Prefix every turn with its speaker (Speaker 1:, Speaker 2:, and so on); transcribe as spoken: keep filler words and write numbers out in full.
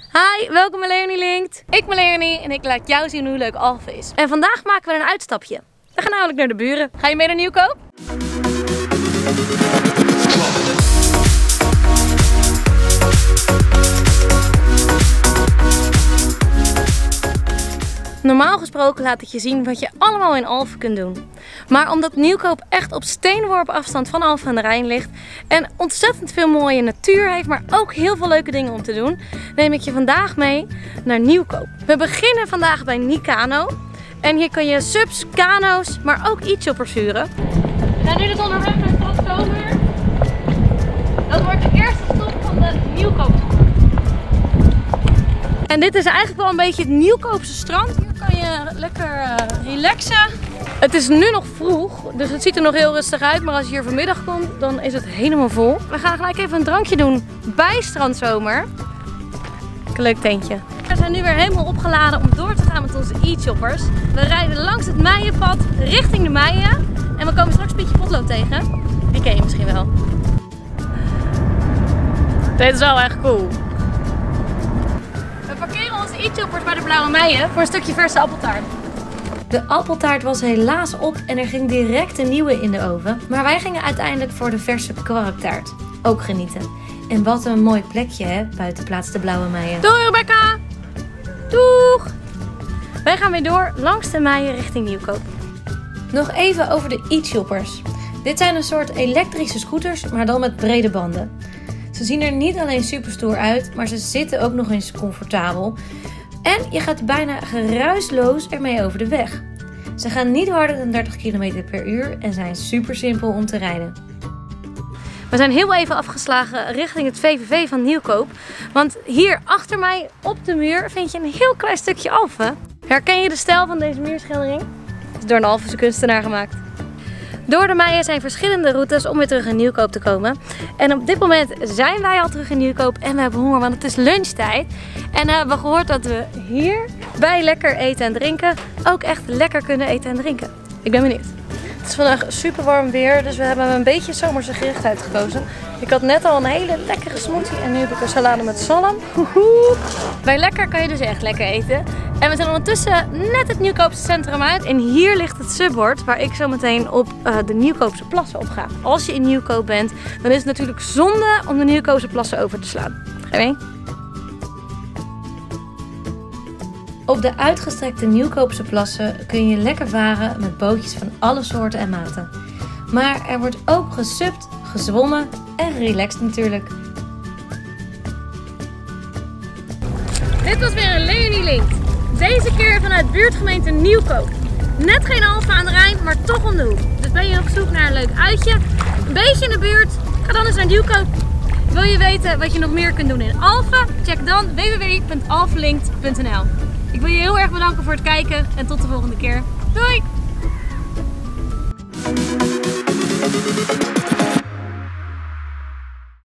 Speaker 1: Hi, welkom bij Leonie Linkt. Ik ben Leonie en ik laat jou zien hoe leuk Alphen is. En vandaag maken we een uitstapje. We gaan namelijk naar de buren. Ga je mee naar Nieuwkoop? Normaal gesproken laat ik je zien wat je allemaal in Alphen kunt doen. Maar omdat Nieuwkoop echt op steenworp afstand van Alphen aan de Rijn ligt en ontzettend veel mooie natuur heeft, maar ook heel veel leuke dingen om te doen, neem ik je vandaag mee naar Nieuwkoop. We beginnen vandaag bij Nikano. En hier kan je subs, kano's, maar ook e-choppers huren. We zijn nu dus onderweg naar Stadskomer. Dat wordt de eerste stop van de Nieuwkoop. En dit is eigenlijk wel een beetje het Nieuwkoopse strand. Hier kan je lekker uh, relaxen. Het is nu nog vroeg, dus het ziet er nog heel rustig uit. Maar als je hier vanmiddag komt, dan is het helemaal vol. We gaan gelijk even een drankje doen bij Strandzomer. Een leuk tentje. We zijn nu weer helemaal opgeladen om door te gaan met onze e-choppers. We rijden langs het Meijenpad richting de Meijen. En we komen straks Pietje Potlood tegen. Die ken je misschien wel. Dit is wel echt cool. We parkeren onze e-choppers bij de Blauwe Meijen voor een stukje verse appeltaart. De appeltaart was helaas op en er ging direct een nieuwe in de oven. Maar wij gingen uiteindelijk voor de verse kwarktaart. Ook genieten. En wat een mooi plekje, hè, buitenplaats de Blauwe Meijen. Doei Rebecca! Doeg! Wij gaan weer door langs de Meijen richting Nieuwkoop. Nog even over de e-choppers. Dit zijn een soort elektrische scooters, maar dan met brede banden. Ze zien er niet alleen super stoer uit, maar ze zitten ook nog eens comfortabel. En je gaat bijna geruisloos ermee over de weg. Ze gaan niet harder dan dertig kilometer per uur en zijn super simpel om te rijden. We zijn heel even afgeslagen richting het V V V van Nieuwkoop. Want hier achter mij op de muur vind je een heel klein stukje Alphen. Herken je de stijl van deze muurschildering? Het is door een Alphense kunstenaar gemaakt. Door de Meijen zijn verschillende routes om weer terug in Nieuwkoop te komen. En op dit moment zijn wij al terug in Nieuwkoop en we hebben honger, want het is lunchtijd. En we hebben gehoord dat we hier bij lekker eten en drinken ook echt lekker kunnen eten en drinken. Ik ben benieuwd. Het is vandaag super warm weer, dus we hebben een beetje zomerse gerichtheid gekozen. Ik had net al een hele lekkere smoothie en nu heb ik een salade met zalm. Bij lekker kan je dus echt lekker eten. En we zijn ondertussen net het Nieuwkoopse centrum uit. En hier ligt het subbord waar ik zo meteen op uh, de Nieuwkoopse plassen op ga. Als je in Nieuwkoop bent, dan is het natuurlijk zonde om de Nieuwkoopse plassen over te slaan. Ga je mee? Op de uitgestrekte Nieuwkoopse plassen kun je lekker varen met bootjes van alle soorten en maten. Maar er wordt ook gesubt, gezwommen en relaxed natuurlijk. Dit was weer een Leonie Linkt. Deze keer vanuit buurtgemeente Nieuwkoop. Net geen Alphen aan de Rijn, maar toch om de hoek. Dus ben je op zoek naar een leuk uitje, een beetje in de buurt, ga dan eens naar Nieuwkoop. Wil je weten wat je nog meer kunt doen in Alphen? Check dan w w w punt alphenlinkt punt n l. Ik wil je heel erg bedanken voor het kijken en tot de volgende keer. Doei!